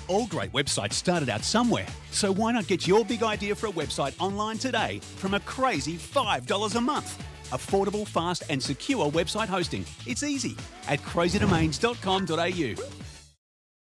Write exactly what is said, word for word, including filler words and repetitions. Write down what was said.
All great websites started out somewhere, so why not get your big idea for a website online today from a crazy five dollars a month? Affordable, fast and secure website hosting. It's easy at crazy domains dot com dot a u.